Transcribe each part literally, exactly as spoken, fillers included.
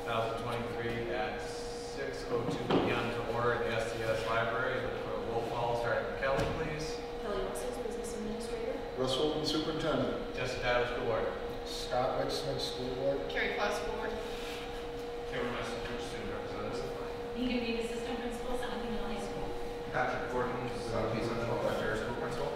thousand twenty-three at six oh two p m to order at the S T S Library. Look for a roll call, starting with Kelly, please. Kelly Russell, Business Administrator. Russ Holden, Superintendent. Jessica Adams, School Board. Scott Wixman, School Board. Carrie Claus, School Board. Cameron Messenger, Student Representative. Nina Reed, Assistant Principal, South Middle High School. Patrick Gordon, Southeast Central Elementary School Principal.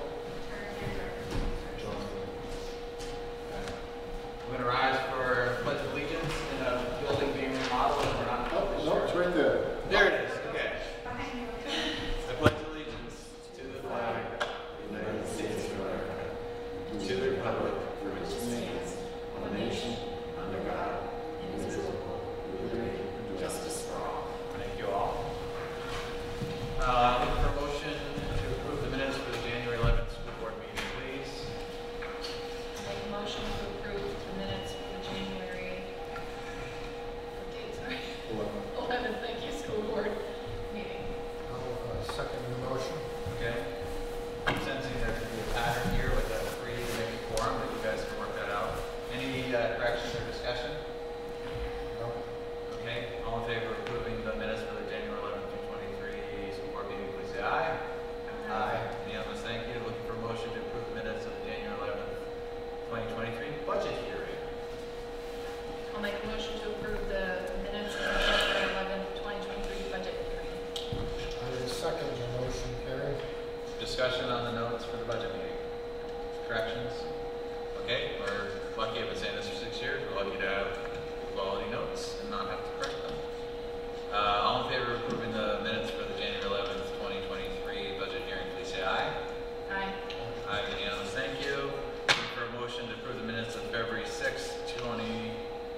We're going to rise for Pledge of Allegiance in a building being remodeled, and we're not. Oh, no, it's right there. There it is. Okay. I pledge allegiance to the flag of the United States of America, to the republic for which it stands, one nation, under God, indivisible, with liberty and justice for all. Thank you all. Uh, looking for a motion to approve the minutes for the January eleventh school board meeting, please. Make a motion to approve the minutes for the January, what date, sorry? Eleven. eleventh, thank you, school board meeting. I'll uh, second the motion. Okay. I'm sensing there could be a pattern here with a three to make a quorum, but you guys can work that out. Any uh, corrections or discussion? No. Okay. All in favor of approving the minutes for the January eleventh, twenty twenty-three school board meeting, please say aye. Aye. Unanimous, thank you. Looking for a motion to approve the minutes of the January eleventh, twenty twenty-three budget hearing. I'll make a motion to approve the minutes of the January eleventh, twenty twenty-three budget hearing. I will second the motion, Carrie. Discussion on the notes for the budget meeting. Corrections? Okay, we're lucky. I've been saying this for six years. We're lucky to have quality notes and not have to correct them. Uh, all in favor of approving the minutes for the January eleventh, twenty twenty-three budget hearing, please say aye. Aye. Aye, unanimous, thank you. Looking for a motion to approve the minutes of February sixth, twenty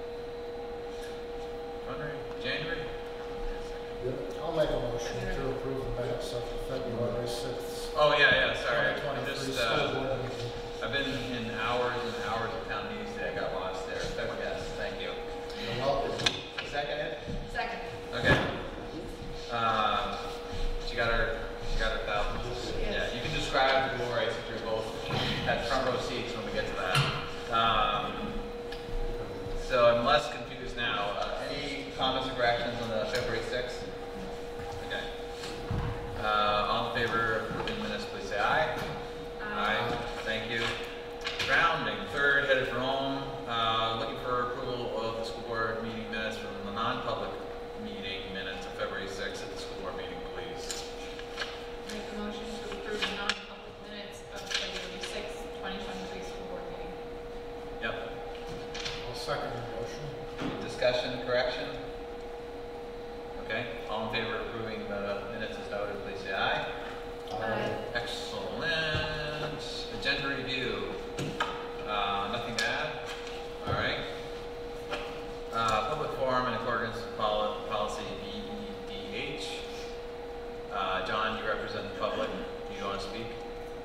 January? Yep. I'll make a motion to approve the minutes of the February sixth, Oh, yeah, yeah, sorry. twenty I'm twenty-three just, school uh, board meeting. I've been in hours and hours of town meetings today. I got lost there. February, yes, thank you. You're welcome. Second it? Second. Okay. Um, she got her, she got her thousands. Yes. Yeah, you can describe the glory since you're both at front row seats when we get to that. Um, so I'm less confused now. Uh, any comments or corrections on the February sixth? Okay. Uh, all in favor of approving minutes, please say aye. Aye. Thank you. Rounding, third, headed for home. Uh, looking for approval of the school board meeting minutes from the non-public meeting minutes of February sixth at the school board meeting, please. Make a motion to approve the non-public minutes of February sixth, twenty twenty-three school board meeting. Yep. I'll second the motion. Any discussion, correction? Okay. All in favor of approving the minutes as noted, please say aye. Aye. Excellent. Agenda review. Uh, nothing to add? All right. Uh, public forum in accordance with poli policy B E D H. Uh, John, you represent the public. Do you want to speak?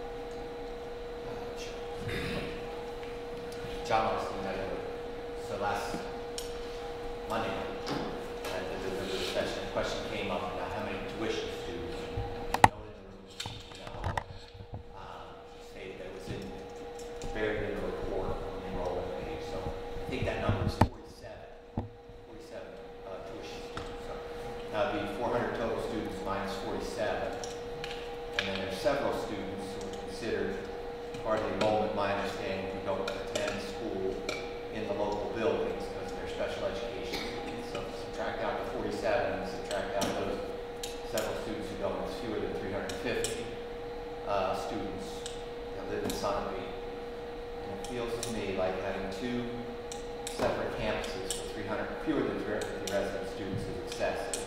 John Larson, so last Monday night, uh, the, the, the discussion question came up about how many tuition students, no in the room, no, um, stated that it was in, buried in the report on the enrollment page, so I think that number is forty-seven, forty-seven uh, tuition students, so now it'd be four hundred total students minus forty-seven, and then there's several students who are considered part of the enrollment, my understanding, who don't attend school in the local buildings because they're special education. So subtract out the forty-seven and subtract out those several students who don't, it's fewer than three hundred fifty uh, students that live in Sunapee. And it feels to me like having two separate campuses with three hundred, fewer than three hundred fifty resident students is excessive.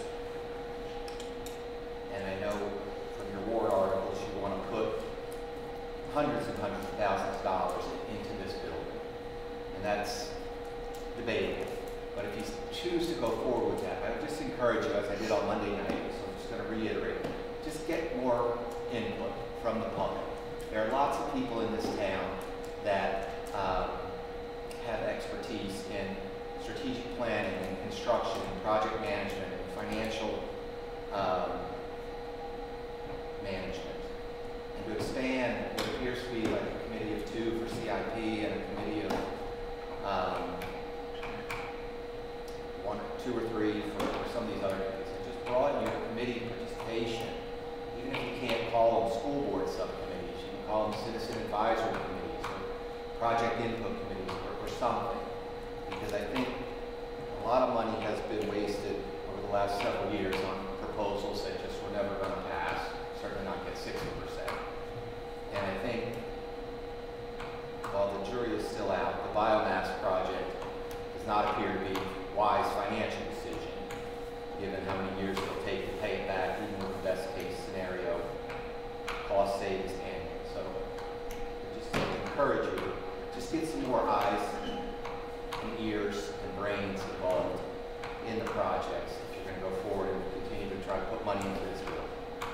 And I know from your warrant articles you want to put hundreds and hundreds of thousands of dollars into this building. And that's debatable. But if you choose to go forward with that, I would just encourage you, as I did on Monday night, so I'm just going to reiterate, just get more input from the public. There are lots of people in this town that um, have expertise in strategic planning and construction and project management and financial um, management. And to expand what appears to be like a committee of two for C I P and a committee of um, one or two or three for, for some of these other committees. And just broaden your committee participation. Even if you can't call them school board subcommittees, you can call them citizen advisory committees or project input committees or, or something. Because I think a lot of money has been wasted over the last several years on proposals that just were never going to pass, certainly not get sixty percent. And I think while the jury is still out, the biomass project does not appear to be a wise financial decision, given how many years it'll take to pay it back, even with the best case scenario, cost savings annual. So I just encourage you, just get some more eyes and ears and brains involved in the projects if you're going to go forward and continue to try to put money into this field.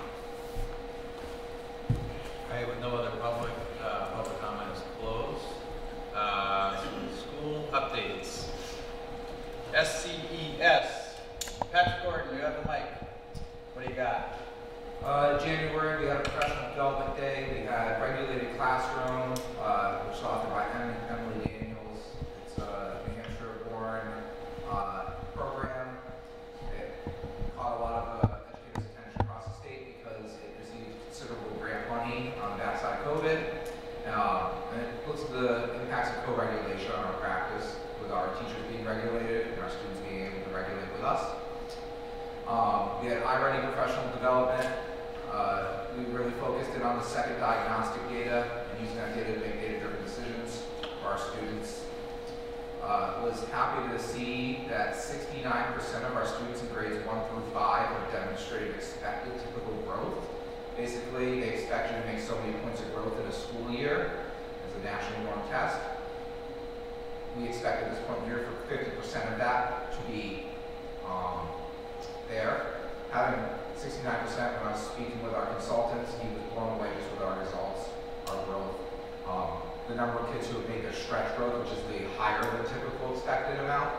All right, with no other public, uh, public comments closed. Uh, school updates. S C E S. Patrick Gordon, you have the mic. What do you got? Uh, January, we had a professional development day. We had regulated classroom, uh, which is authored by Emily, Emily Daniels. It's a New Hampshire-born uh, program. It caught a lot of uh, educators' attention across the state because it received considerable grant money on the backside of COVID. Um, and it looks at the impacts of co-regulation on our practice, with our teachers being regulated and our students being able to regulate with us. Um, we had iReady professional development. Uh, we really focused in on the second diagnostic data and using that data to make data-driven decisions for our students. Uh, was happy to see that sixty-nine percent of our students in grades one through five have demonstrated expected typical growth. Basically, they expect you to make so many points of growth in a school year as a national norm test. We expect at this point in the year for fifty percent of that to be um, there. Having sixty-nine percent, when I was speaking with our consultants, he was blown away just with our results, our growth. Um, the number of kids who have made their stretch growth, which is the higher than typical expected amount.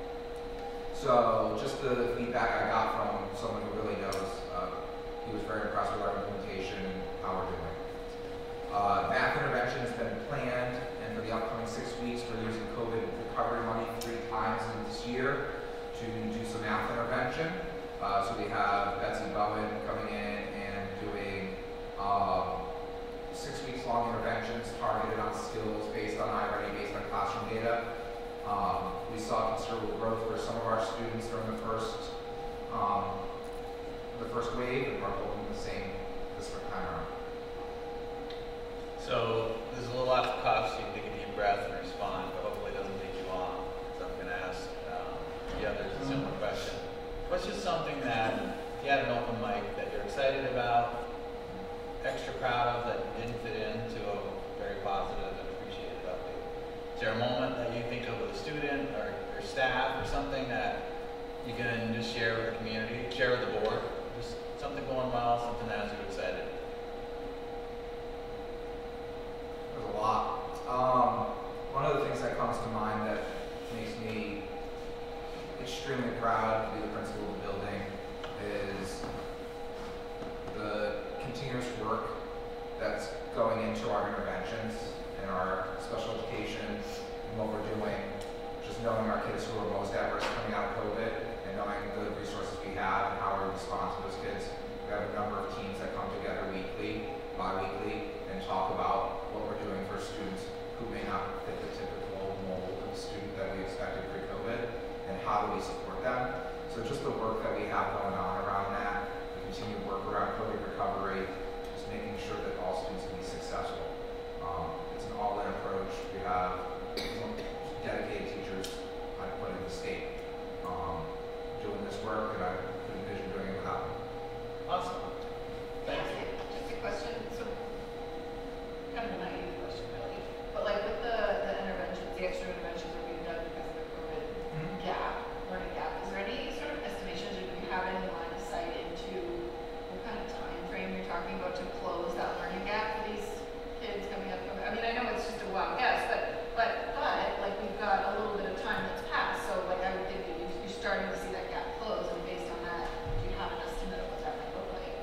So just the feedback I got from someone who really knows, uh, he was very impressed with our implementation and how we're doing. Uh, math intervention has been planned, and for the upcoming six weeks, we're using COVID recovery money three times in this year to do some math intervention. Uh, so we have Betsy Bowen coming in and doing um, six weeks long interventions targeted on skills based on iReady, based on classroom data. Um, we saw considerable growth for some of our students during the first um, the first wave, and we're hoping the same this time around. So there's a little off the cuff, so you can take a deep breath and respond, but hopefully it doesn't take you long. So I'm going to ask um, the others a similar question. What's just something that, if you had an open mic, that you're excited about, extra proud of, that didn't fit into a very positive and appreciated update? Is there a moment that you think of with a student or your staff or something that you can just share with the community, share with the board? Just something going well, something that has you excited? There's a lot. Um, one of the things that comes to mind that makes me extremely proud to be the principal of the building is the continuous work that's going into our interventions and our special education and what we're doing. Just knowing our kids who are most at risk coming out of COVID and knowing the resources we have and how we respond to those kids. We have a number of teams that come together weekly, bi-weekly, and talk about what we're doing for students who may not fit the typical mold of student that we expected pre-COVID, and how do we support them. So just the work that we have going on around that, the continued work around COVID recovery, just making sure that all students can be successful. Um, it's an all-in approach. We have dedicated teachers I put in the state um, doing this work, and I could envision doing it without them. Awesome. Thank you. Just a question, so, kind of a naive question really, but like with the, the interventions, the extra interventions that we've done because of the COVID gap, learning gap, is there any sort of estimations, or do you have any line of sight into what kind of time frame you're talking about to close that learning gap for these kids coming up? I mean, I know it's just a wild guess, but, but, but, like, we've got a little bit of time that's passed, so like I would think that you- you're starting to see that gap close, and based on that, do you have an estimate of what that might look like?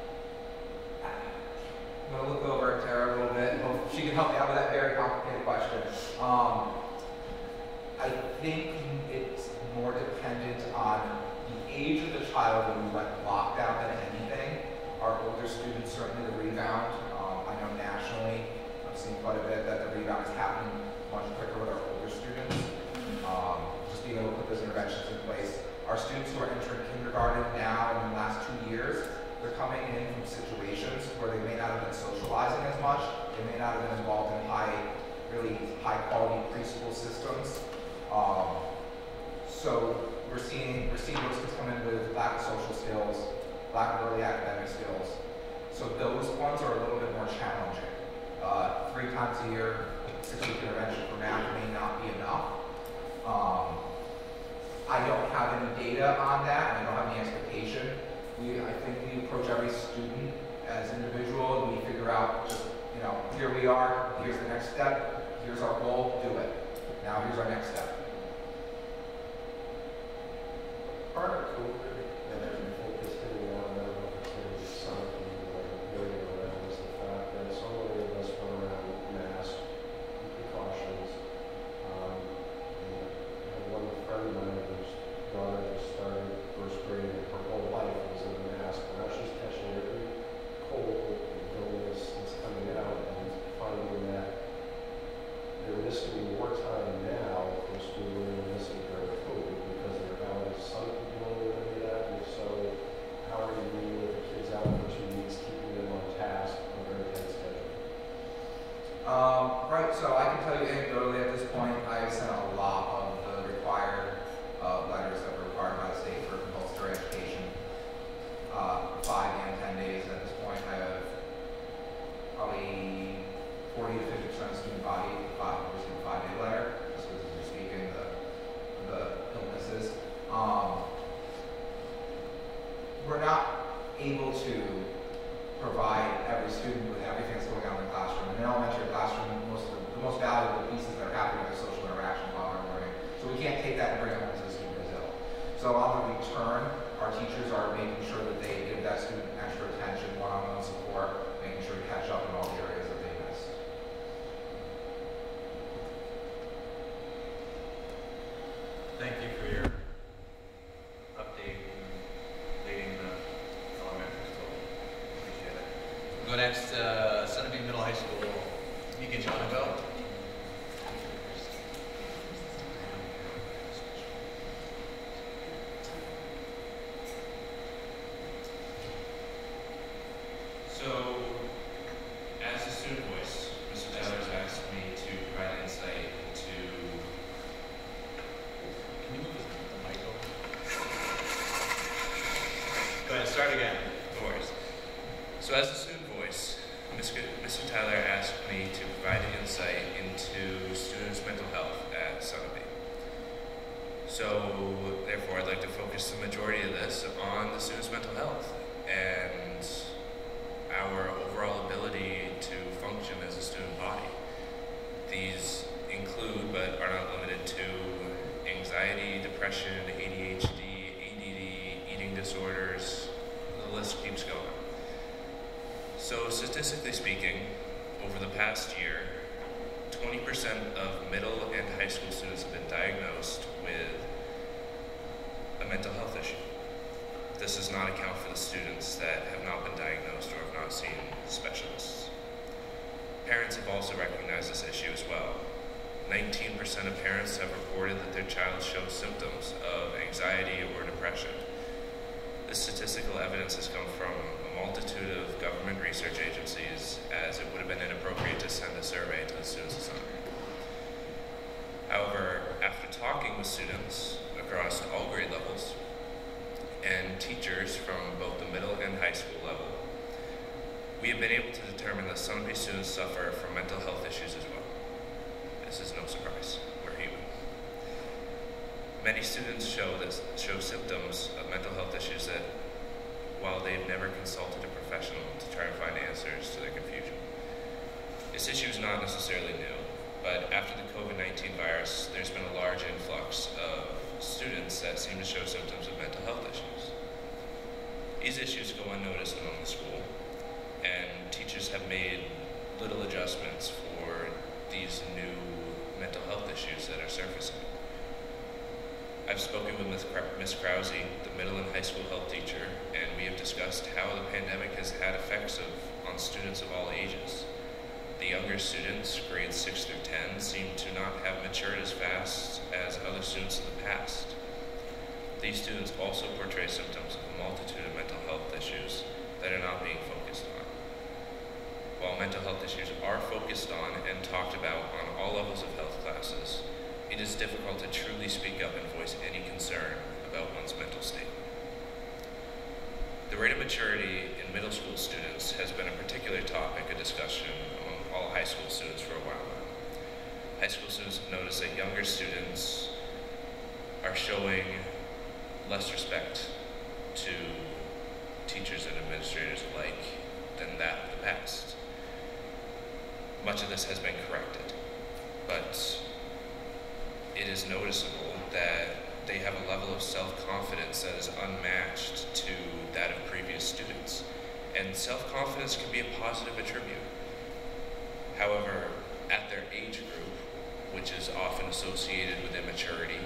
I'm gonna look over at Tara a little bit. Hope she can help me out with that very complicated question. Um, I think it's more dependent on the age of the child when we went lockdown than anything. Our older students certainly the rebound. Um, I know nationally, I've seen quite a bit that the rebound is happening much quicker with our older students. Um, just being able to put those interventions in place. Our students who are entering kindergarten now in the last two years, they're coming in from situations where they may not have been socializing as much, they may not have been involved in high, really high quality preschool systems. Um, so we're seeing, we're seeing those kids come in with lack of social skills, lack of early academic skills. So those ones are a little bit more challenging. Uh, three times a year, six-week intervention for math may not be enough. Um, I don't have any data on that, and I don't have any expectation. We, I think we approach every student as individual, and we figure out just, you know, here we are, here's the next step, here's our goal, do it. Now here's our next step. Part of COVID, and I think this hitting on, I don't know if it's maybe something like building around, is the fact that so many of us went around with masks and precautions. Um, and I have one friend of mine whose daughter just started first grade and her whole life was in a mask. Now she's catching every cold and illness that's coming out and finding that they're missing more time now from school than they're missing during COVID because they're out of sun dealing with any of that. And so how are you dealing with the kids out for two weeks, keeping them on task on a very tight schedule? Um, right, so I can tell you anecdotally at this point, I've sent a lot of the required uh, letters that were required by the state for compulsory education. Uh, five and ten days at this point. I have probably forty to fifty percent of the student body five received a five-day letter, just as we're speaking the the illnesses. Um, we're not able to provide every student with everything that's going on in the classroom. In an elementary classroom, most of the, the most valuable pieces that are happening are social interactions while they're learning. So we can't take that and bring it home to the student who's ill. So on the return, our teachers are making sure that they give that student extra attention, one-on-one support, making sure to catch up in all the areas that they missed. Thank you for your update and leading the elementary school. Appreciate it. We'll go next, uh, Sunapee Middle High School, Mika Jonago. So, as a student voice, Mister Taylor has asked me to provide insight into. Can you move the mic over? Go ahead, start again. No worries. So, as a student voice, Mister Mister Tyler asked me to provide insight into students' mental health at Sunapee. So, therefore, I'd like to focus the majority of this on the students' mental health and our overall ability to function as a student body. These include, but are not limited to, anxiety, depression, A D H D, A D D, eating disorders, the list keeps going. So statistically speaking, over the past year, twenty percent of middle and high school students have been diagnosed with a mental health issue. This does not account for the students that have not been diagnosed or have not seen specialists. Parents have also recognized this issue as well. nineteen percent of parents have reported that their child shows symptoms of anxiety or depression. This statistical evidence has come from a multitude of government research agencies, as it would have been inappropriate to send a survey to the Students' Center. However, after talking with students across all grade levels, and teachers from both the middle and high school level, we have been able to determine that some of these students suffer from mental health issues as well. This is no surprise, we're human. Many students show this, show symptoms of mental health issues that, while they've never consulted a professional to try and find answers to their confusion. This issue is not necessarily new, but after the COVID nineteen virus, there's been a large influx of students that seem to show symptoms of mental health issues. These issues go unnoticed among the school, and teachers have made little adjustments for these new mental health issues that are surfacing. I've spoken with Miz Kra- Miz Krause, the middle and high school health teacher, and we have discussed how the pandemic has had effects of, on students of all ages. The younger students, grades six through ten, seem to not have matured as fast as other students in the past. These students also portray symptoms of a multitude of mental health issues that are not being focused on. While mental health issues are focused on and talked about on all levels of health classes, it is difficult to truly speak up and voice any concern about one's mental state. The rate of maturity in middle school students has been a particular topic of discussion among all high school students for a while now. High school students have noticed that younger students are showing less respect to teachers and administrators alike than that of the past. Much of this has been corrected, but it is noticeable that they have a level of self-confidence that is unmatched to that of previous students. And self-confidence can be a positive attribute. However, at their age group, which is often associated with immaturity,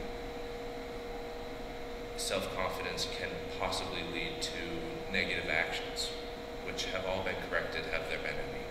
self-confidence can possibly lead to negative actions, which have all been corrected, have there been any.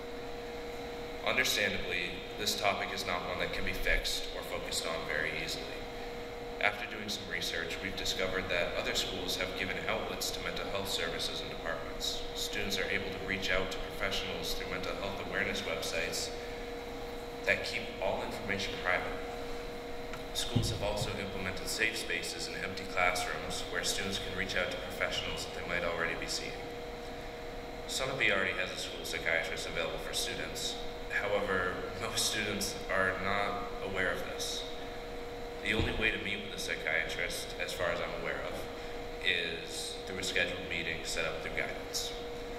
Understandably, this topic is not one that can be fixed or focused on very easily. After doing some research, we've discovered that other schools have given outlets to mental health services and departments. Students are able to reach out to professionals through mental health awareness websites that keep all information private. Schools have also implemented safe spaces in empty classrooms where students can reach out to professionals that they might already be seeing. Sunapee already has a school psychiatrist available for students. However, most students are not aware of this. The only way to meet with a psychiatrist, as far as I'm aware of, is through a scheduled meeting set up through guidance.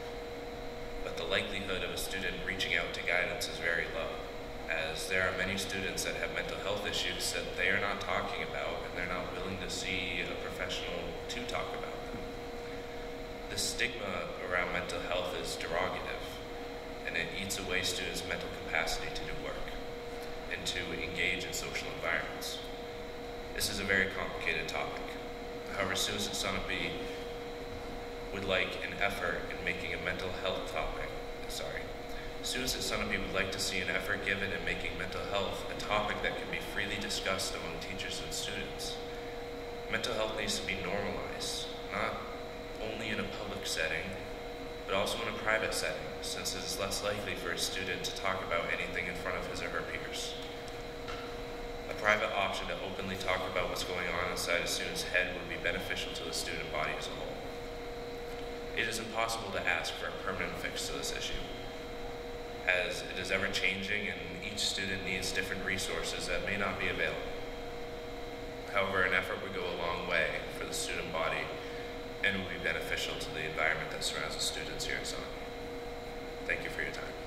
But the likelihood of a student reaching out to guidance is very low, as there are many students that have mental health issues that they are not talking about, and they're not willing to see a professional to talk about them. The stigma around mental health is derogative, and it eats away students' mental capacity to do work and to engage in social environments. This is a very complicated topic. However, students at Sunapee would like an effort in making a mental health topic, sorry, students at Sunapee would like to see an effort given in making mental health a topic that can be freely discussed among teachers and students. Mental health needs to be normalized, not only in a public setting, but also in a private setting, since it is less likely for a student to talk about anything in front of his or her peers. A private option to openly talk about what's going on inside a student's head would be beneficial to the student body as a whole. It is impossible to ask for a permanent fix to this issue, as it is ever changing and each student needs different resources that may not be available. However, an effort would go a long way for the student body and will be beneficial to the environment that surrounds the students here at Sunapee. Thank you for your time.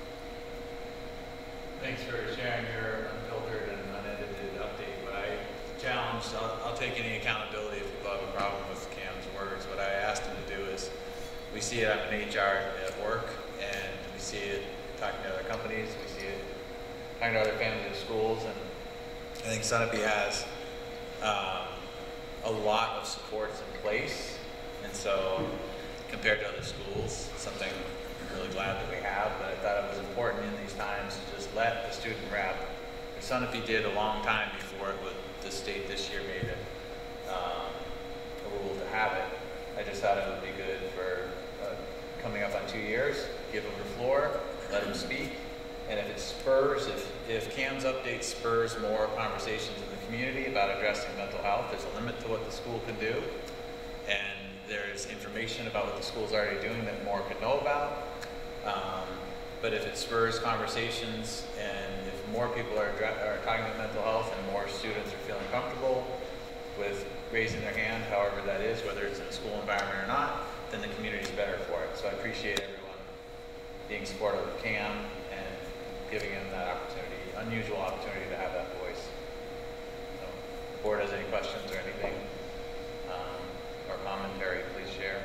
Thanks for sharing your unfiltered and unedited update. What I challenged, I'll, I'll take any accountability if people have a problem with Cam's words. What I asked him to do is, we see it I'm in H R at work, and we see it talking to other companies, we see it talking to other families of schools, and I think Sunapee has um, a lot of supports in place, and so compared to other schools, something I'm really glad that we have, but I thought it was important in these times to just let the student rep. Sunapee did a long time before it would, the state this year made it um, a rule to have it. I just thought it would be good for uh, coming up on two years, give them the floor, let them speak, and if it spurs, if, if Cam's update spurs more conversations in the community about addressing mental health, there's a limit to what the school can do, and there's information about what the school's already doing that more could know about. Um, but if it spurs conversations and if more people are, are talking about mental health and more students are feeling comfortable with raising their hand, however that is, whether it's in a school environment or not, then the community's better for it. So I appreciate everyone being supportive of Cam and giving him that opportunity, unusual opportunity to have that voice. So if the board has any questions or anything um, or commentary, please share.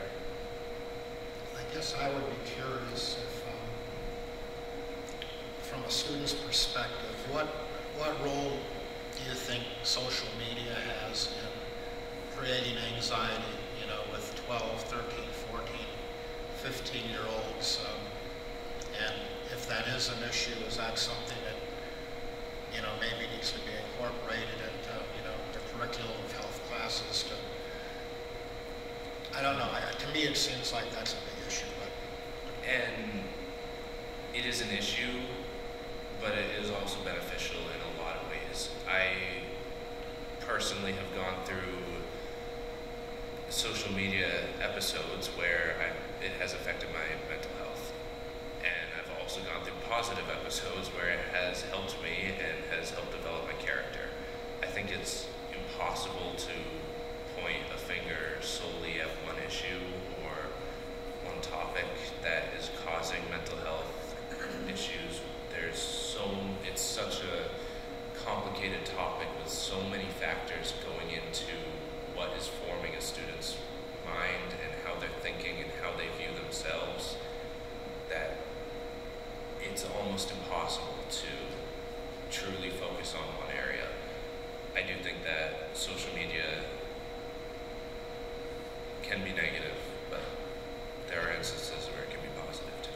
I guess I would be curious if, um, from a student's perspective, what what role do you think social media has in creating anxiety, you know, with twelve, thirteen, fourteen, fifteen year olds? Um, and if that is an issue, is that something that, you know, maybe needs to be incorporated into, you know, the curriculum of health classes to, I don't know, I, to me it seems like that's a big issue, but. And it is an issue, but it is also beneficial in a lot of ways. I personally have gone through social media episodes where I, it has affected my mental health. And I've also gone through positive episodes where it has helped me and has helped develop my character. I think it's impossible to point a finger solely at one issue or one topic that is causing mental health issues. There's so, it's such a complicated topic with so many factors going into what is forming a student's mind and how they're thinking and how they view themselves, that it's almost impossible to truly focus on one area. I do think that social media can be negative, but there are instances where it can be positive too.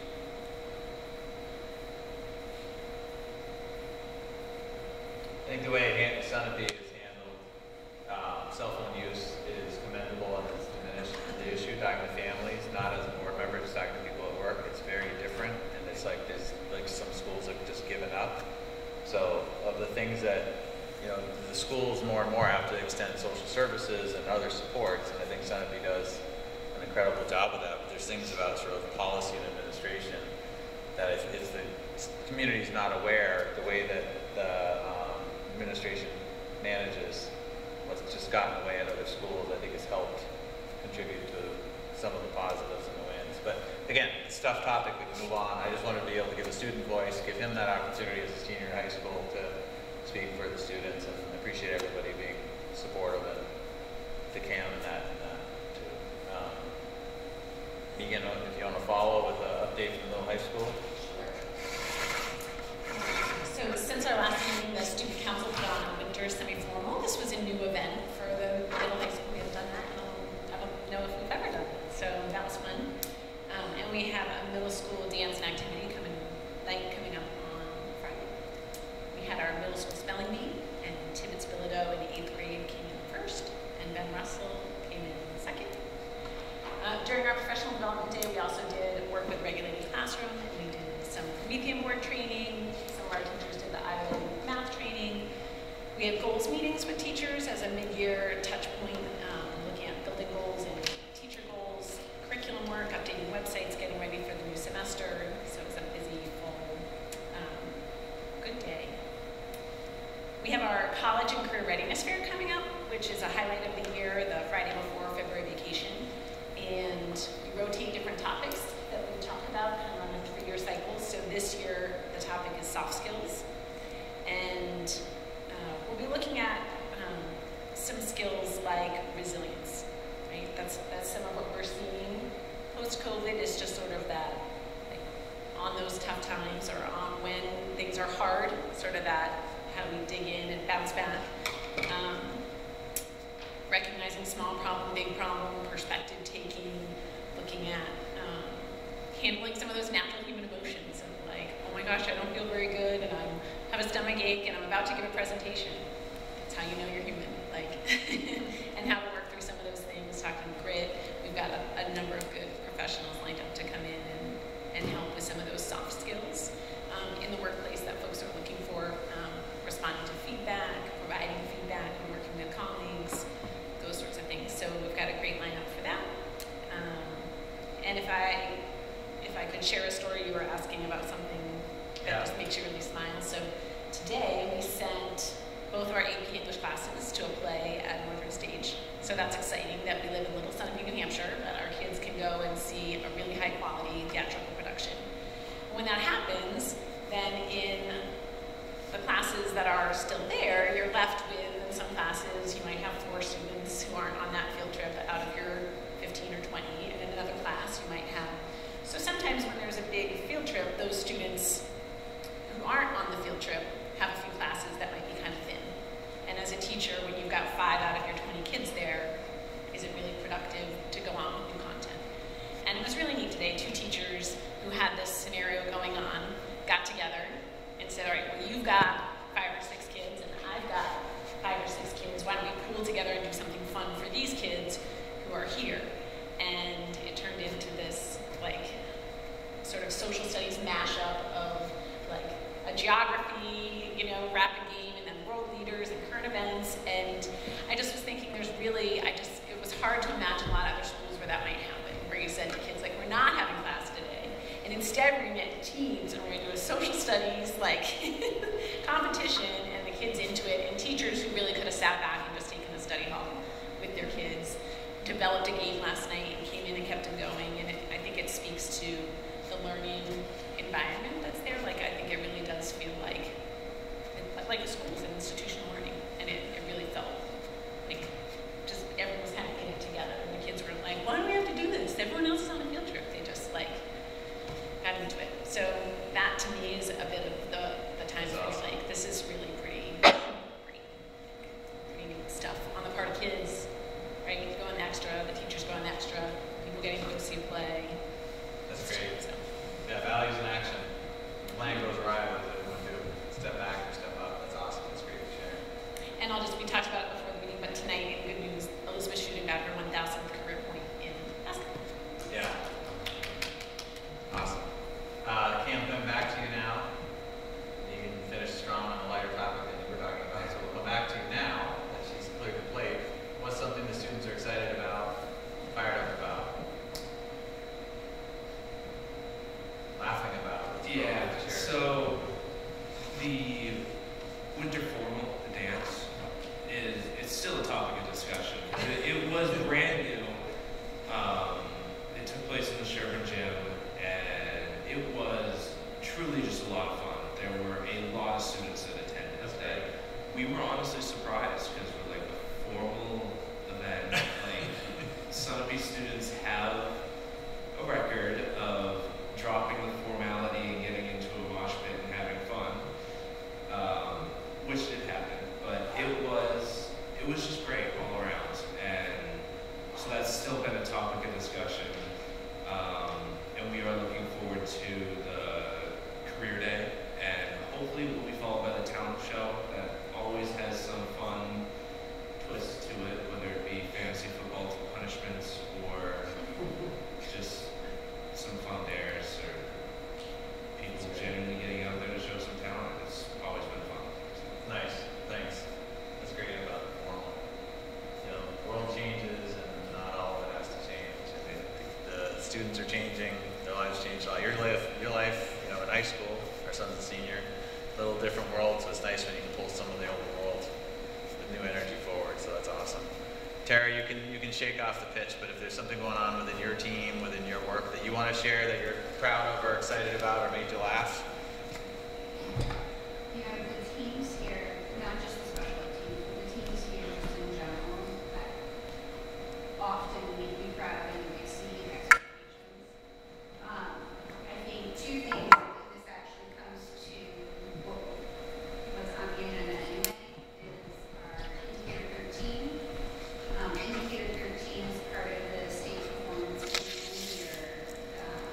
I think the way Sunapee has handled um, cell phone use is commendable and it's diminished the issue. Talking to families, not as a board member, just talking to people at work, it's very different. And it's like there's like some schools have just given up. So of the things that, you know, the schools more and more have to extend social services and other supports, and I think Sunapee does an incredible job of that. But there's things about sort of policy and administration that if, if the community is not aware, the way that the um, administration manages what's just gotten in the way at other schools, I think has helped contribute to some of the positives and the wins. But again, it's a tough topic, we can move on. I just wanted to be able to give a student voice, give him that opportunity as a senior in high school to speak for the students, and I appreciate everybody being supportive and to Cam and that, and that too. Um, Megan, if you want to follow with an update from Middle High School. So since our last meeting, the student council put on a winter semi-formal. This was a new event for the middle high school. We haven't done that. Um, I don't know if we've ever done it. So that was fun. Um, and we have a middle school dance and activity coming night coming up on Friday. We had our middle school spelling bee, and Tibbetts Bilodeau in the eighth grade came in first, and Ben Russell came in second. Uh, during our professional development day, we also did work with Regulated Classroom, and we did some Promethean board training. Some of our teachers did the Iowa math training. We have goals meetings with teachers as a mid-year touch point, um, looking at building goals and teacher goals, curriculum work, updating websites, getting ready for the new semester. So it was a busy, full, um, good day. We have our College and Career Readiness Fair coming up, which is a highlight of the year, the Friday before February vacation. And we rotate different topics that we talk about kind of on a three-year cycle. So this year, the topic is soft skills. And uh, we'll be looking at um, some skills like resilience, right? That's, that's some of what we're seeing. Post-COVID is just sort of that, like, on those tough times or on when things are hard, sort of that, how do we dig in and bounce back. Um, recognizing small problem, big problem, perspective taking, looking at um, handling some of those natural human emotions of like, oh my gosh, I don't feel very good and I have a stomach ache and I'm about to give a presentation. That's how you know you're human, like, and how to work through some of those things, talking grit. We've got a, a number of good professionals lined up to come in and, and help with some of those soft skills um, in the workplace that folks are looking for, um, responding to feedback, providing feedback, and working with colleagues, those sorts of things. So we've got a great lineup for that. Um, and if I, if I could share a story, you were asking about something that Yeah. just makes you really smile. So today we sent both of our A P English classes to a play at Northern Stage. So that's exciting that we live in Little Sunapee, New Hampshire, that our kids can go and see a really high quality theatrical production. When that happens, then in the classes that are still there, you're left with, in some classes, you might have four students who aren't on that field trip out of your fifteen or twenty, and in another class you might have. So sometimes when there's a big field trip, those students who aren't on the field trip have a few classes that might be kind of thin. teacher, when you've got five out of your twenty kids there, is it really productive to go on with new content? And it was really neat today. Two teachers who had this scenario going on got together and said, all right, well, you've got five or six kids and I've got five or six kids. Why don't we pool together and do something fun for these kids who are here? And it turned into this like sort of social studies mashup of like a geography, you know, rapid game, and then world leaders and current events. And I just was thinking there's really, I just, it was hard to imagine a lot of other schools where that might happen, where you said to kids, like, we're not having class today. And instead we're gonna get teams and we're gonna do a social studies, like, competition, and the kids into it, and teachers who really could have sat back and just taken the study hall with their kids, developed a game last night and came in and kept it going. And it, I think it speaks to the learning environment that's there. Like, I think it really does feel like, like a school's an institutional learning, and it, it really felt like just everyone was kind of in it together, and the kids were like, why do we have to do this? Everyone else is on a field trip. They just like got into it. So that to me is a bit of the, the time where I was like, this is really pretty, pretty, pretty neat stuff on the part of kids, right? Going the extra, the teachers going the extra, people getting to go see a play. That's great. So. Yeah, values in action. The plan goes awry with it. Everyone do step back or step up. That's awesome. That's great to share. And I'll just, we talked about it before the meeting, but tonight, in good news, Elizabeth shooting got her one thousandth career point in basketball. Yeah. Awesome. Uh, Cam, coming back to you now. You can finish strong on the lighter topic that you were talking about. So we'll come back to you now that she's cleared the plate. What's something the students are excited about, fired up about, laughing about? Yeah, so the winter formal, the dance, is it's still a topic of discussion. It, it was brand new. Um, it took place in the Sherburne Gym, and it was truly just a lot of fun. There were a lot of students that attended. And we were honestly surprised because we're like a formal event. Like, Sunapee students have a record of dropping the formality and getting into a mosh pit and having fun, um, which did happen, but it was it was just great all around, and so that's still been a topic of discussion, um, and we are looking forward to the career day, and hopefully we'll be followed by the talent show that always has some fun twist to it, whether it be fantasy football punishments or just some fun dares or people genuinely getting out there to show some talent. It's always been fun. Nice, thanks. That's great about the formal. You know, the world changes and not all of it has to change. I mean, the students are changing, their lives change. All your life, your life, you know, in high school, our son's a senior, a little different world, so it's nice when you can pull some of the old world with new energy forward, so that's awesome. Tara, you can you can shake off the pitch, but if there's something going on within your team, within your work that you want to share that you're proud of or excited about or made you laugh. Yeah, the teams here, not just the special ed teams, but the teams here just in general, that often make me proud and exceed expectations. Um, I think two things that this actually comes to what, what's on the agenda anyway is our Indicator thirteen. Um, Indicator thirteen is part of the state performance plan. You're um,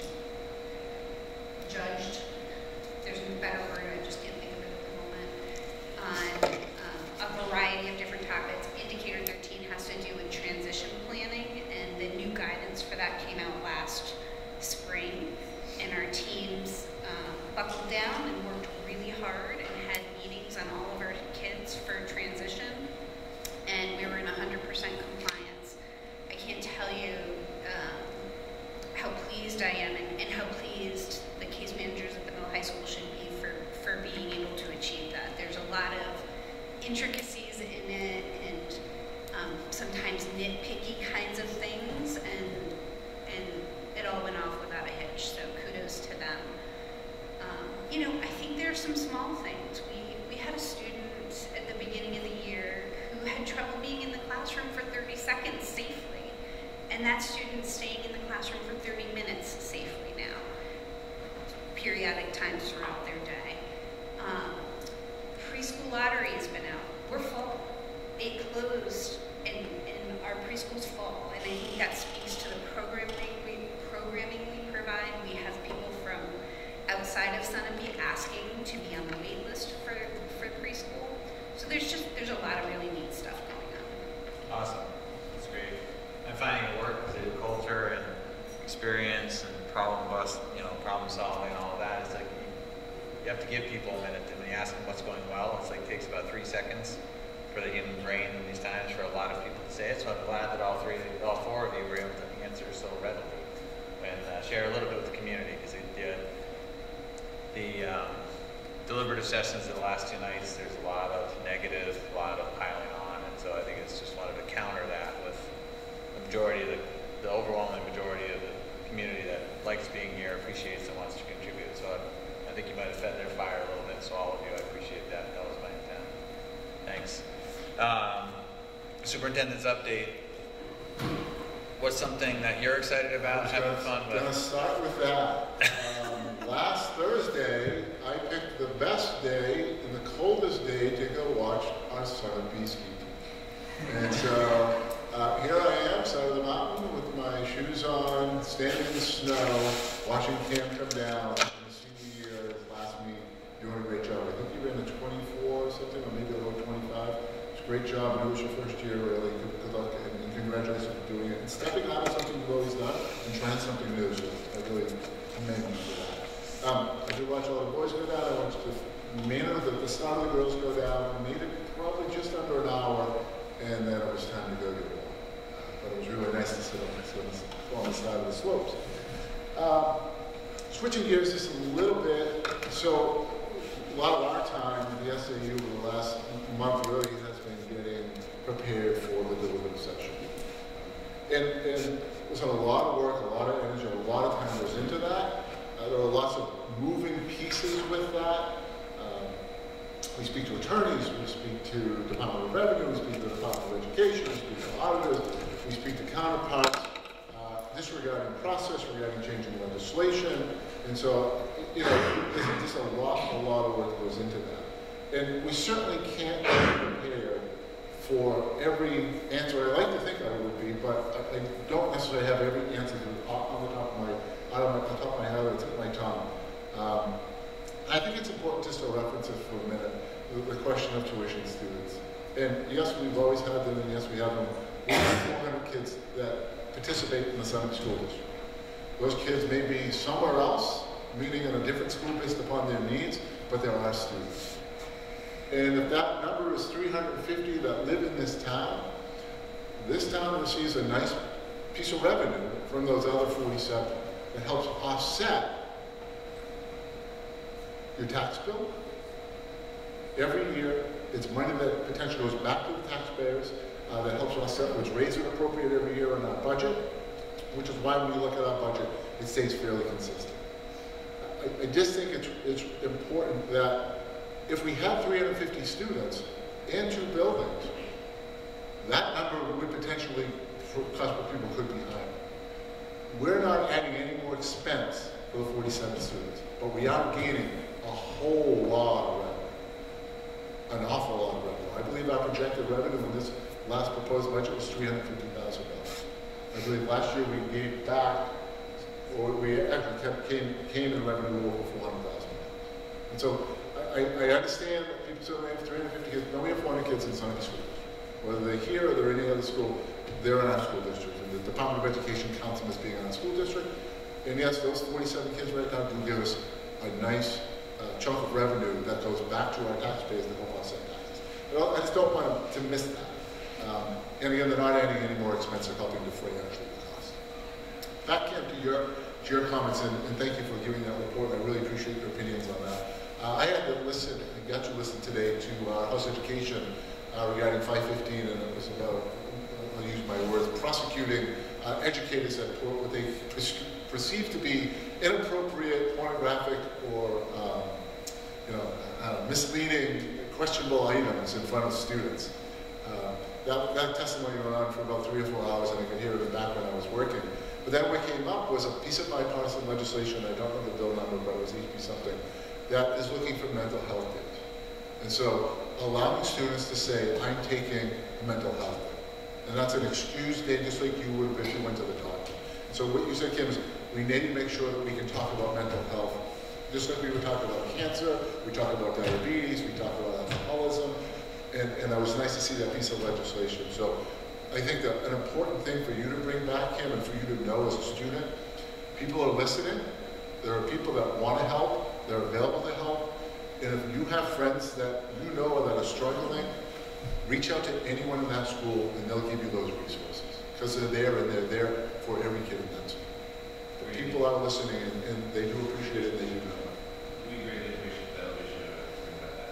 judged. There's a better word, I just can't think of it at the moment. On um, a variety of different topics. Indicator thirteen has to do with transition planning, and the new guidance for that came out last spring. And our teams um, buckled down and worked really hard and had meetings on all of our kids for transition. And we were in one hundred percent compliance. I can't tell you um, how pleased I am and, and how pleased the case managers at the middle high school should be for, for being able to achieve that. There's a lot of intricacies in it and um, sometimes nitpicky kinds of things, and, and it all went off without a hitch, so kudos to them. Um, you know, I think there are some small things. We, we had a student at the beginning of the year who had trouble being in the classroom for thirty seconds safely. And that student's staying in the classroom for thirty minutes safely now, periodic times throughout their day. Um, preschool lottery has been out. We're full. it closed and, and our preschool's full. And I think that speaks to the programming we, programming we provide. We have people from outside of Sunapee asking to be on the wait list for, for preschool. So there's just, there's a lot of really neat stuff going on. Awesome. That's great. I'm finding it work with the culture and experience and problem bust, you know, problem solving and all of that. It's like you have to give people a minute, and when you ask them what's going well, it's like takes about three seconds for the human brain in these times for a lot of people to say it. So I'm glad that all three, all four of you were able to answer so readily and uh, share a little bit with the community, because the the um, deliberative sessions of the last two nights, there's a lot of negative, a lot of piling on, and so I think it's just wanted to counter that with the majority of the, the overwhelming majority of the community that likes being here, appreciates and wants to contribute. So I, I think you might have fed their fire a little bit, so all of you, I appreciate that. That was my intent. Thanks. Um, superintendent's update. What's something that you're excited about, having fun with? I'm going to start with that. Um, last Thursday, I picked the best day and the coldest day to go watch our Sunapee ski team. And so uh, here I am, side of the mountain, with my shoes on, standing in the snow, watching Cam come down in the senior year, his last meet, doing a great job. I think he ran a twenty-four or something, or maybe a little twenty-five. It's a great job, and it was your first year, really. Good, good luck, and, and congratulations for doing it. And stepping out of something you've always done and trying something new, so I really commend you for that. Um, I did watch all the boys go down. I watched the main of the, the start of the girls go down. Made it probably just under an hour, and then it was time to go get a walk. Uh, but it was really nice to sit on, sit on the side of the slopes. Uh, switching gears just a little bit. So a lot of our time, the S A U over the last month really has been getting prepared for the deliberative session. And, and there's a lot of work, a lot of energy, a lot of time goes into that. Uh, there are lots of moving pieces with that. Um, we speak to attorneys, we speak to the Department of Revenue, we speak to the Department of Education, we speak to auditors, we speak to counterparts, uh, disregarding process, regarding changing legislation. And so, you know, there's just a lot, a lot of work goes into that. And we certainly can't be prepared for every answer. I like to think I would be, but I, I don't necessarily have every answer to, on the top of my out of my, on top of my head or tip of my tongue. Um, I think it's important just to reference it for a minute, the, the question of tuition students. And yes, we've always had them, and yes, we have them. We have four hundred kids that participate in the Sunapee School District. Those kids may be somewhere else, meaning in a different school based upon their needs, but they're our students. And if that number is three hundred fifty that live in this town, this town receives a nice piece of revenue from those other forty-seven. That helps offset your tax bill. Every year, it's money that potentially goes back to the taxpayers uh, that helps offset what's raised and appropriate every year in our budget, which is why when you look at our budget, it stays fairly consistent. I, I just think it's, it's important that if we have three hundred fifty students and two buildings, that number would potentially, for cost per people, could be higher. We're not adding any more expense for the forty-seven students, but we are gaining a whole lot of revenue, an awful lot of revenue. I believe our projected revenue in this last proposed budget was three hundred fifty thousand dollars. I believe last year we gave back, or we actually kept, came, came in revenue over four hundred thousand dollars. And so I, I understand that people say we have three hundred fifty kids. No, we have four hundred kids in Sunapee School. Whether they're here or they're in any other school, they're in our school district. The Department of Education counts them as being in our school district. And yes, those forty-seven kids right now do give us a nice uh, chunk of revenue that goes back to our taxpayers to help offset taxes. But I just don't want to miss that. Um, and again, they're not adding any more expense, they're helping defray actually the cost. Back Cam, to your, to your comments, and, and thank you for giving that report. I really appreciate your opinions on that. Uh, I had to listen, I got to listen today to uh, House Education uh, regarding five fifteen, and it was about, I'll use my words, prosecuting uh, educators that report what they perceive to be inappropriate, pornographic, or um, you know, uh, misleading, questionable items in front of students. Uh, that, that testimony went on for about three or four hours, and I could hear it in the background I was working. But then what came up was a piece of bipartisan legislation, I don't know the bill number, but it was H B something, that is looking for mental health days. And so allowing students to say, I'm taking mental health day. And that's an excused day, just like you would if you went to the doctor. So what you said, Kim, is we need to make sure that we can talk about mental health. Just like we were talking about cancer, we talk about diabetes, we talk about alcoholism, and, and it was nice to see that piece of legislation. So I think that an important thing for you to bring back, Kim, and for you to know as a student, people are listening. There are people that want to help. They're available to help. And if you have friends that you know that are struggling, reach out to anyone in that school and they'll give you those resources. Because they're there and they're there for every kid in that school. The people are listening and, and they do appreciate it and they do know it. We greatly appreciate that. We should uh, bring that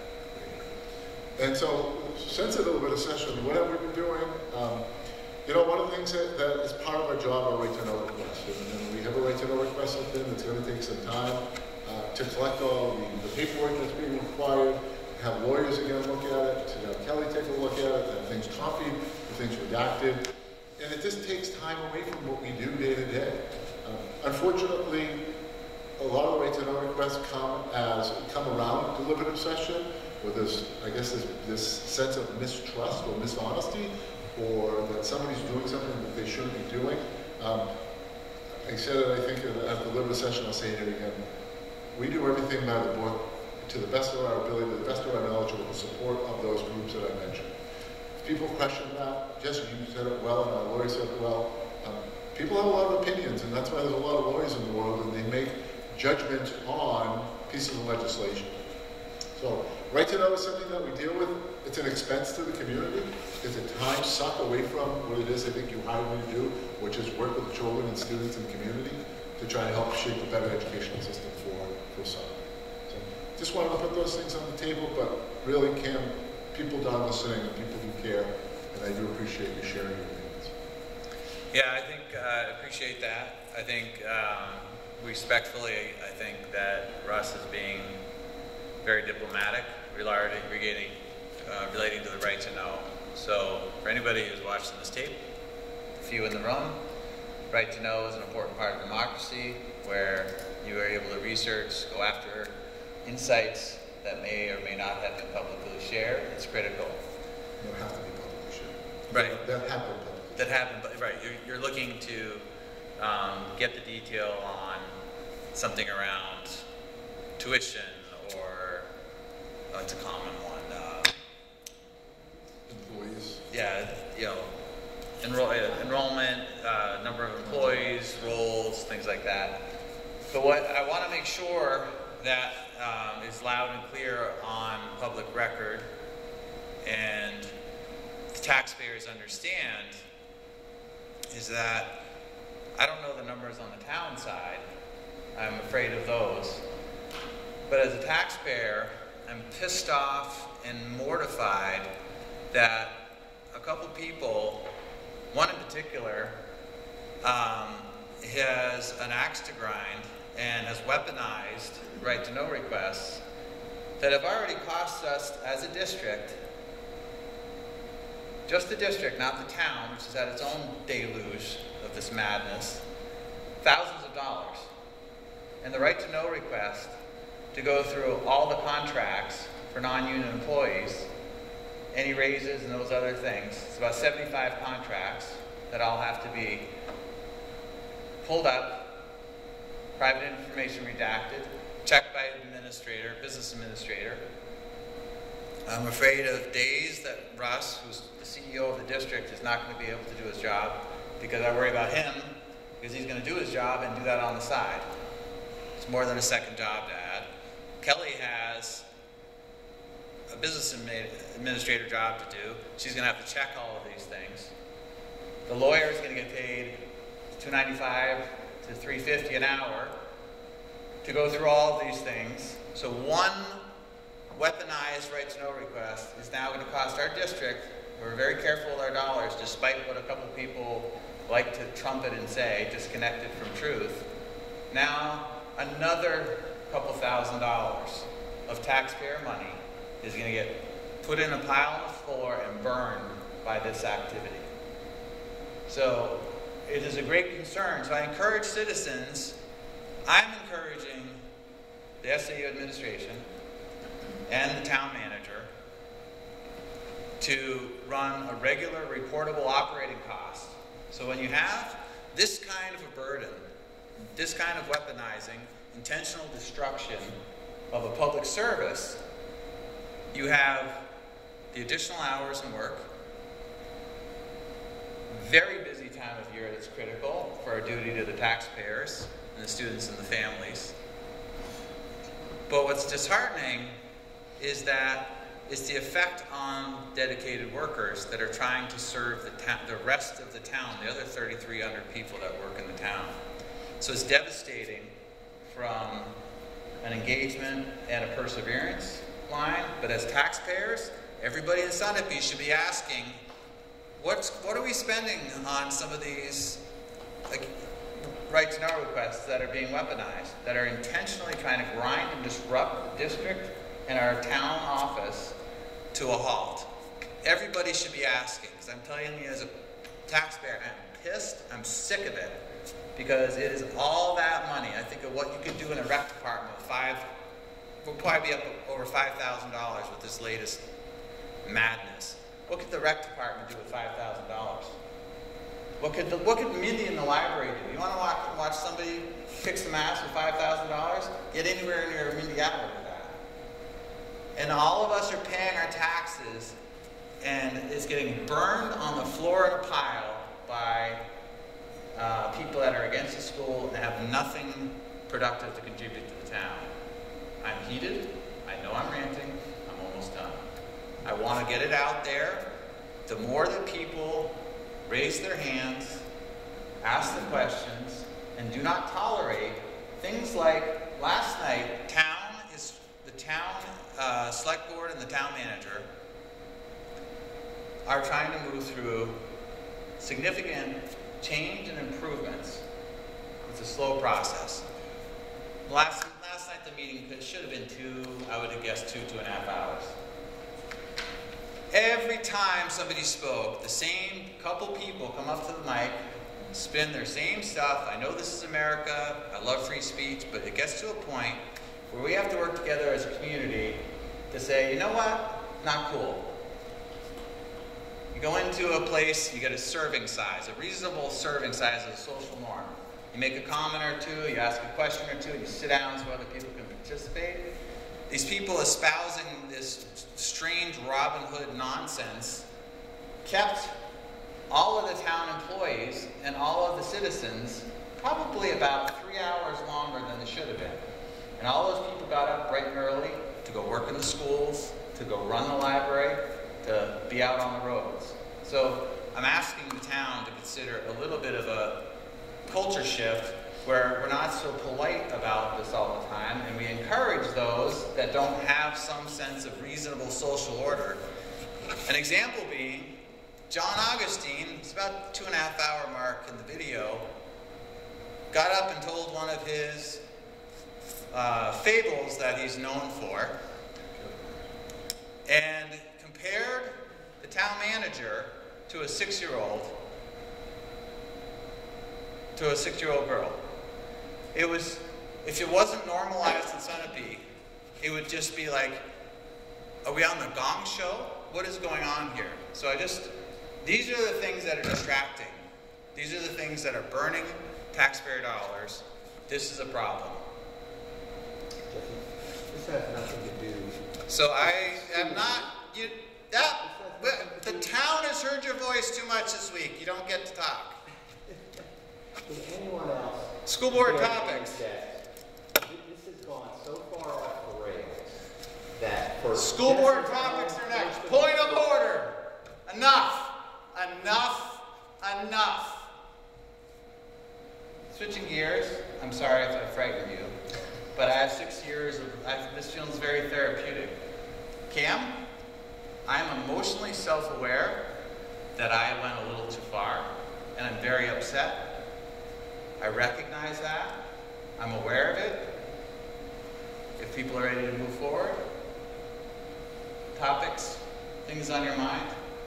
back. And so, since a little bit of session, what have we been doing? Um, you know, one of the things that, that is part of our job, our right to know request. And, and we have a right to know request with them. It's going to take some time uh, to collect all the, the paperwork that's being required, have lawyers again look at it, to have Kelly take a look at it, have things copied, have things redacted. And it just takes time away from what we do day to day. Um, unfortunately, a lot of the right to know requests come as come around deliberative session, where there's, I guess, this, this sense of mistrust or dishonesty, or that somebody's doing something that they shouldn't be doing. Um, I said it, I think, at the deliberative session, I'll say it again. We do everything by the book to the best of our ability, to the best of our knowledge, with the support of those groups that I mentioned. If people question that, Jesse, you said it well, and our lawyer said it well. Um, people have a lot of opinions, and that's why there's a lot of lawyers in the world, and they make judgments on pieces of legislation. So, right to know is something that we deal with. It's an expense to the community. It's a time suck away from what it is I think you hired me to do, which is work with children and students in the community to try and help shape a better educational system for, for some. So, just wanted to put those things on the table, but really, Kim, people down listening and people who care, and I do appreciate you sharing your opinions. Yeah, I think I uh, appreciate that. I think um, respectfully, I think that Russ is being very diplomatic regarding, regarding, uh, relating to the right to know. So for anybody who's watching this tape, a few in the room, right to know is an important part of democracy where you are able to research, go after insights that may or may not have been publicly shared. It's critical. They don't have to be publicly shared. Right. That happened publicly. That happened, but right, you're, you're looking to um, get the detail on something around tuition or, uh, it's a common one. Uh, Employees. yeah, you know, enroll, uh, enrollment, uh, number of employees, roles, things like that. But what I want to make sure that um, is loud and clear on public record and the taxpayers understand is that I don't know the numbers on the town side. I'm afraid of those. But as a taxpayer, I'm pissed off and mortified that a couple people, one in particular, um, has an axe to grind and has weaponized right to know requests that have already cost us as a district, just the district, not the town, which has had its own deluge of this madness, thousands of dollars. And the right to know request to go through all the contracts for non-union employees, any raises and those other things. It's about seventy-five contracts that all have to be pulled up, private information redacted, checked by an administrator, business administrator. I'm afraid of days that Russ, who's the C E O of the district, is not going to be able to do his job because I worry about him because he's going to do his job and do that on the side. It's more than a second job to add. Kelly has a business administrator job to do. She's going to have to check all of these things. The lawyer is going to get paid two ninety-five to three fifty an hour to go through all of these things. So one weaponized right to know request is now going to cost our district. We're very careful with our dollars, despite what a couple people like to trumpet and say, disconnected from truth. Now, another couple thousand dollars of taxpayer money is going to get put in a pile on the floor and burned by this activity. So it is a great concern. So I encourage citizens, I'm encouraging the S A U administration and the town manager to run a regular reportable operating cost. So when you have this kind of a burden, this kind of weaponizing, intentional destruction of a public service, you have the additional hours in work, very busy time of year that's critical for our duty to the taxpayers and the students and the families. But what's disheartening is that it's the effect on dedicated workers that are trying to serve the, ta the rest of the town, the other thirty-three hundred people that work in the town. So it's devastating from an engagement and a perseverance line, but as taxpayers, everybody in Sunapee should be asking, what's, what are we spending on some of these like, right to know requests that are being weaponized, that are intentionally trying to grind and disrupt the district and our town office to a halt? Everybody should be asking, because I'm telling you as a taxpayer, I'm pissed, I'm sick of it, because it is all that money. I think of what you could do in a rec department with five, we'll probably be up over five thousand dollars with this latest madness. What could the rec department do with five thousand dollars? What could, the, what could Mindy in the library do? You want to watch, watch somebody kick some ass with five thousand dollars? Get anywhere near Mindy Atwood with that. And all of us are paying our taxes, and it's getting burned on the floor in a pile by uh, people that are against the school and have nothing productive to contribute to the town. I'm heated. I know I'm ranting. I'm almost done. I want to get it out there. The more that people raise their hands, ask the questions, and do not tolerate things like last night, town is the town uh, select board and the town manager are trying to move through significant change and improvements. It's a slow process. Last, last night the meeting should have been two, I would have guessed two, two and a half hours. Every time somebody spoke, the same couple people come up to the mic, spin their same stuff. I know this is America, I love free speech, but it gets to a point where we have to work together as a community to say, you know what, not cool. You go into a place, you get a serving size, a reasonable serving size is a social norm. You make a comment or two, you ask a question or two, you sit down so other people can participate. These people espousing this strange Robin Hood nonsense kept all of the town employees and all of the citizens probably about three hours longer than they should have been. And all those people got up bright and early to go work in the schools, to go run the library, to be out on the roads. So I'm asking the town to consider a little bit of a culture shift where we're not so polite about this all the time, and we encourage those that don't have some sense of reasonable social order. An example being, John Augustine, it's about two and a half hour mark in the video, got up and told one of his uh, fables that he's known for, and compared the town manager to a six-year-old, to a six-year-old girl. It was, if it wasn't normalized in Sunapee, it would just be like, are we on the Gong Show? What is going on here? So I just, these are the things that are distracting. These are the things that are burning taxpayer dollars. This is a problem. This has nothing to do. So I am not, you, that, but the town has heard your voice too much this week. You don't get to talk. Does anyone else? School board care to topics. interject? This has gone so far off the rails that for School board just- topics are next. Point of order. Enough. Enough. Enough. Switching gears. I'm sorry if I frightened you, but I have six years of, I, this feels very therapeutic. Cam, I'm emotionally self-aware that I went a little too far, and I'm very upset. I recognize that. I'm aware of it. If people are ready to move forward, topics, things on your mind.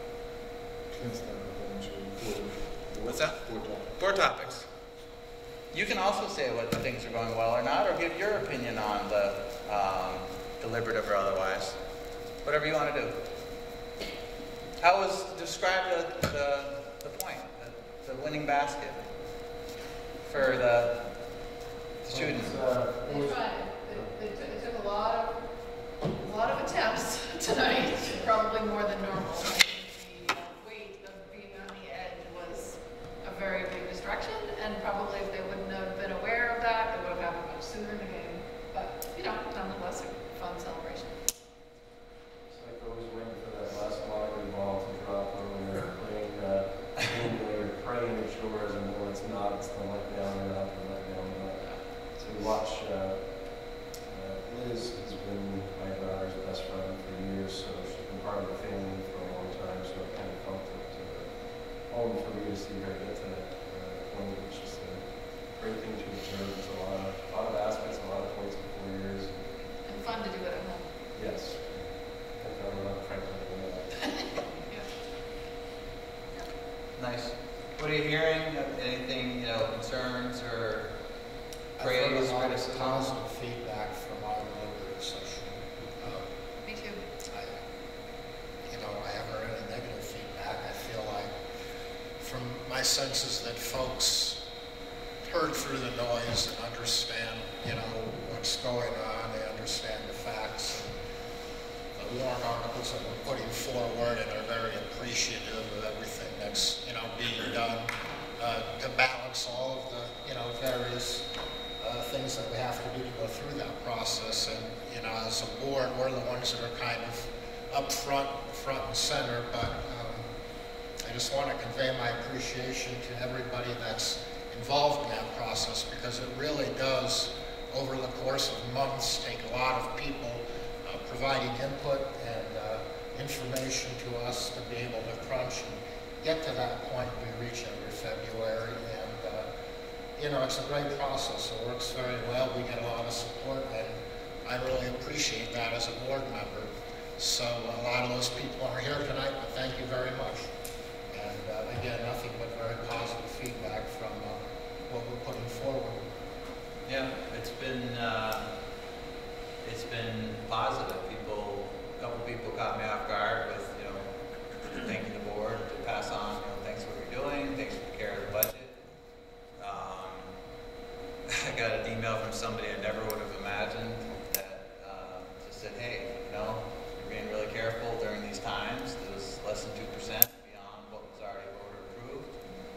What's that? Board topics. You can also say whether things are going well or not, or give your opinion on the um, deliberative or otherwise. Whatever you want to do. how was, describe the, the, the point, the, the winning basket for the students? It's, uh, it They was- tried, it, it took, it took a lot of, a lot of attempts tonight, probably more than normal. The uh, weight of being on the edge was a very big distraction, and probably if they wouldn't have been aware of that, it would have happened much sooner in the game. But, you know, nonetheless, a fun celebration. It's like always waiting for that last lottery ball to drop when we're playing, uh, when we're praying at shores, and when it's not, it's the let down and up and let down and up. So we watch, uh, uh, Liz has been my daughter's best friend for years, so she's been part of the family for a long time, so it kind of felt it uh, home for me to see her get to that uh, point. It's just a great thing to observe. There's a lot of, a lot of aspects, a lot of points in four years. And fun to do it at home. Yes. I think I'm not Franklin in that. Nice. What are you hearing? Anything, you know, concerns or I've heard praise, a lot of criticism? positive feedback from our deliberative session. Um, Me too. I, you know, I haven't heard any negative feedback. I feel like, from my senses, that folks heard through the noise and understand, you know, what's going on. They understand the facts. The warrant articles that we're putting forward, and are very appreciative of everything that's, you know, being done uh, to balance all of the, you know, various uh, things that we have to do to go through that process. And, you know, as a board, we're the ones that are kind of up front, front and center, but um, I just want to convey my appreciation to everybody that's involved in that process, because it really does, over the course of months, take a lot of people uh, providing input and uh, information to us to be able to crunch and get to that point we reach every February. And, uh, you know, it's a great process. It works very well. We get a lot of support, and I really appreciate that as a board member. So a lot of those people aren't here tonight, but thank you very much. And uh, again, nothing but very positive feedback from uh, what we're putting forward. Yeah, it's been, uh, it's been positive. People, a couple people caught me off guard with, you know, thanking the board to pass on, you know, thanks for what you're doing, thanks for care of the budget. Um, I got an email from somebody I never would have imagined that uh, just said, hey, you know, you're being really careful during these times. It was less than two percent beyond what was already board approved.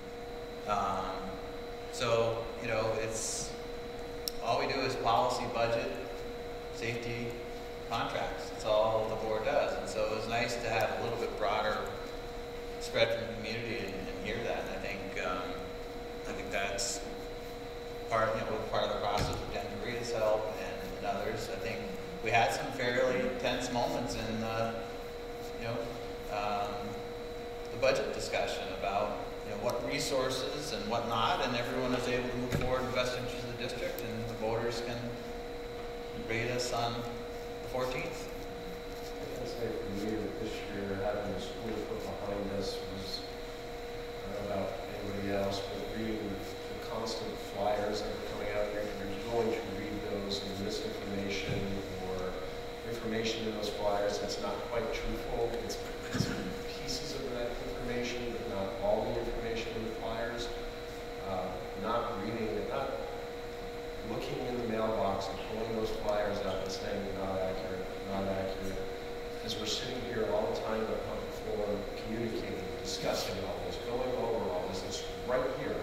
Um, so, you know, it's, all we do is policy, budget, safety, contracts. That's all the board does. And so it was nice to have a little bit broader spread from the community and, and hear that. And I think um, I think that's part, you know, part of the process with Jen DeRita's help and, and others. I think we had some fairly tense moments in the, you know, um, the budget discussion about, you know, what resources and what not, and everyone is able to move forward in the best interest of the district, and the voters can rate us on the fourteenth. I can say for me that this year, having the school put behind us was, I don't know about anybody else, but reading the constant flyers that are coming out there, you're going to read those and misinformation or information in those flyers that's not quite truthful. It's, it's pieces of that information, but not all the information in the flyers. Uh, not reading it, not looking in the mailbox and pulling those flyers out and saying not accurate, not accurate. As we're sitting here all the time on the public forum, communicating, discussing all this, going over all this, it's right here.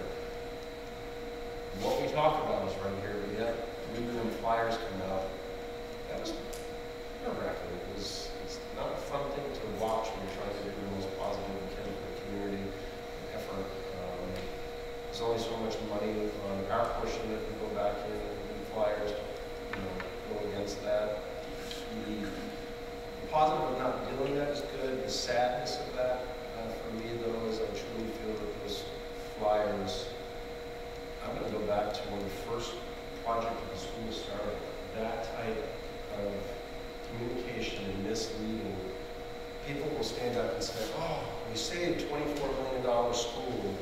What we talk about is right here, but yet reading them flyers come out, that was nerve-wracking. It was, it's not a fun thing to watch when you're trying to do the most positive you can for the community and effort. Um, there's only so much money on our portion that can go back in and do flyers, you know, go against that. The, the positive of not doing that is good. The sadness of that, uh, for me though, is I truly feel that those flyers, I'm going to go back to when the first project of the school started. That type of communication and misleading. People will stand up and say, oh, we saved twenty-four million dollars school.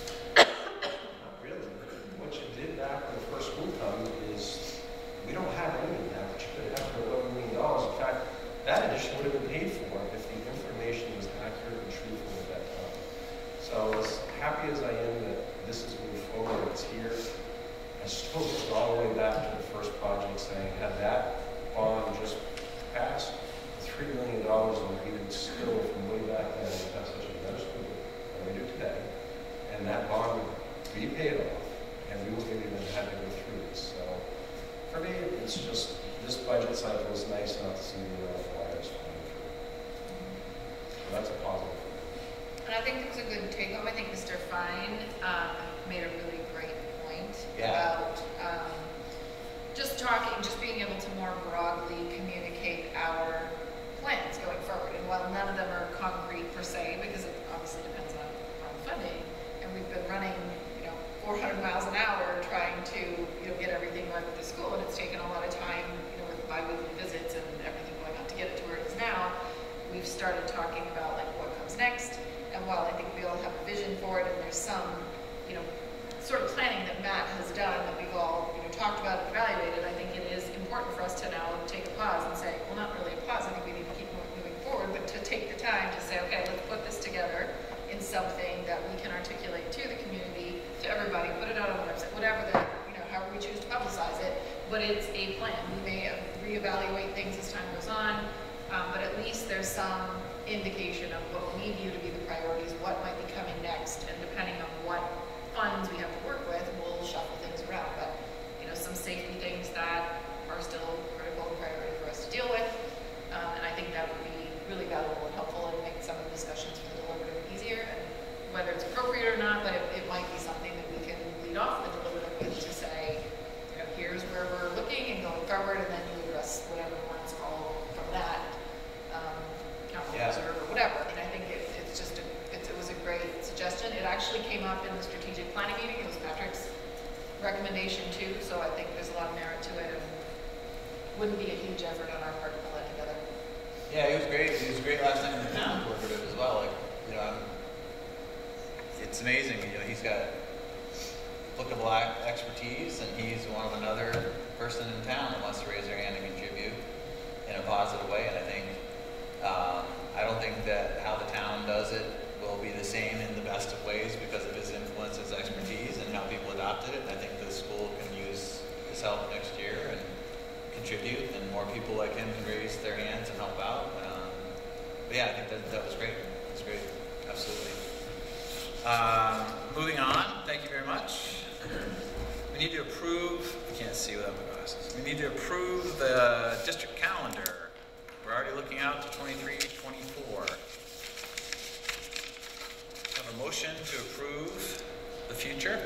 Not really. What you did back when the first school come is, we don't have any of that, but you could have for eleven million dollars. In fact, that addition would have been paid for if the information was accurate and and that bond would be paid off, and we wouldn't even have to go through this. So for me, it's just, this budget cycle is nice not to see the uh, wires flying through. So that's a positive. And I think it was a good take home. I think Mister Fine um, made a really great point Yeah. about um, just talking, just being able to more broadly communicate our plans going forward. And while none of them are concrete per se, because it obviously depends on, on funding, and we've been running, you know, four hundred miles an hour trying to, you know, get everything right with the school, and it's taken a lot of time, you know, with bi-weekly visits and everything going on to get it to where it is now. We've started talking about like what comes next. And while I think we all have a vision for it, and there's some, you know, sort of planning that Matt has done that we've all, you know, talked about and evaluated, I think it is important for us to now take a pause and say, well, not really a pause, I think we need to keep moving forward, but to take the time to say, okay, let's put this together in something that we can articulate to the community, to everybody, put it out on the website, whatever the, you know, however we choose to publicize it, but it's a plan. We may reevaluate things as time goes on, um, but at least there's some indication of what we view to be the priorities, what might be coming next, and depending on what funds we have to work with, we'll shuffle things around. But, you know, some safety things that are still critical and priority for us to deal with, um, and I think that would be really valuable and helpful and make some of the discussions for the deliberative easier, and whether it's appropriate or not, but it, it might be something that we can lead off the deliberative with to say, you know, here's where we're looking and going forward, and then you address whatever wants follow from that. Um, Yeah. Or whatever. And I think it, it's just a, it, it was a great suggestion. It actually came up in the strategic planning meeting. It was Patrick's recommendation too. So I think there's a lot of merit to it, and wouldn't be a huge effort on our part to pull that together. Yeah, he was great. He was great last time in the town collaborative as well. Like, you know, I'm, it's amazing. You know, he's got applicable ac- expertise, and he's one of another person in town that wants to raise their hand and contribute in a positive way. And I think. Um, I don't think that how the town does it will be the same in the best of ways because of his influence, his expertise, and how people adopted it. And I think the school can use his help next year and contribute, and more people like him can raise their hands and help out. Um, but yeah, I think that, that was great. It was great. Absolutely. Um, moving on, thank you very much. We need to approve, I can't see without my glasses. We need to approve the district calendar. We're already looking out to twenty-three, twenty-four. Have a motion to approve the future.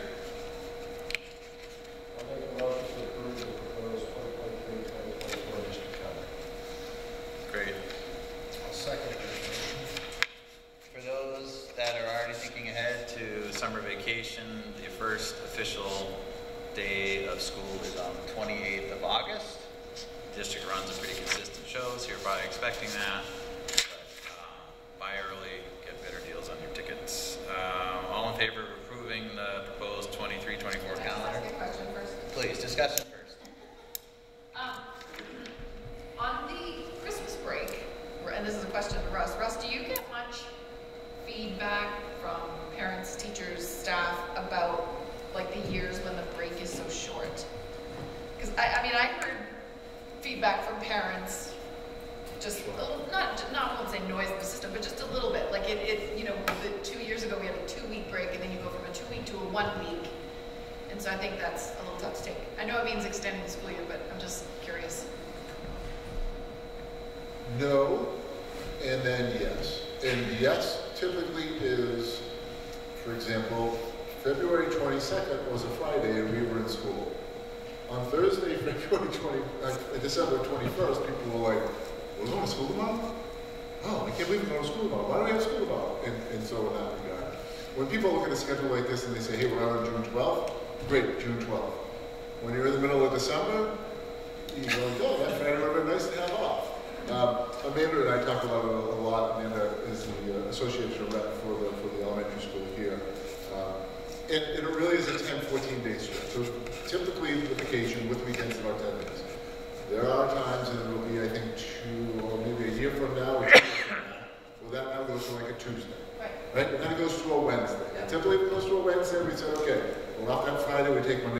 I'll make a motion to approve the proposed twenty twenty-three twenty twenty-four district calendar. Great. I'll second that motion. For those that are already thinking ahead to summer vacation, the first official day of school is on the twenty-eighth of August. The district runs a pretty consistent show, so you're probably expecting that. But um, buy early, get better deals on your tickets. Um, all in favor of approving the proposed twenty-three twenty-four Can I just calendar? ask you a question first? Please, discussion first. Um, on the Christmas break, and this is a question to Russ. Russ, do you get much feedback from parents, teachers, staff about like the years when the break is so short? Because I, I mean, I heard feedback from parents, just a little, not, not, I won't say noise in the system, but just a little bit. Like it, it, you know, the two years ago we had a two-week break, and then you go from a two-week to a one-week. And so I think that's a little tough to take. I know it means extending the school year, but I'm just curious. No, and then yes. And yes typically is, for example, February twenty-second was a Friday and we were in school. On Thursday, February twentieth, uh, December twenty-first, people were like, we're going to school tomorrow? Oh, I can't believe we're going to school tomorrow. Why do we have school tomorrow? And, and so in that regard. When people look at a schedule like this and they say, hey, we're out on June twelfth, great, June twelfth. When you're in the middle of December, you go, oh, that Friday would have been nice to have off. Um, Amanda and I talk about it a lot. Amanda is the uh, association rep for the, for the elementary school here. Um, And, and it really is a ten, fourteen day stretch. So typically the vacation with weekends about ten days. There are times, and it will be, I think, two or maybe a year from now, or two years from now, well, that now goes to like a Tuesday. Right. Right? And then it goes to a Wednesday. And typically if it goes to a Wednesday, we say, okay, well, off that Friday, we take Monday.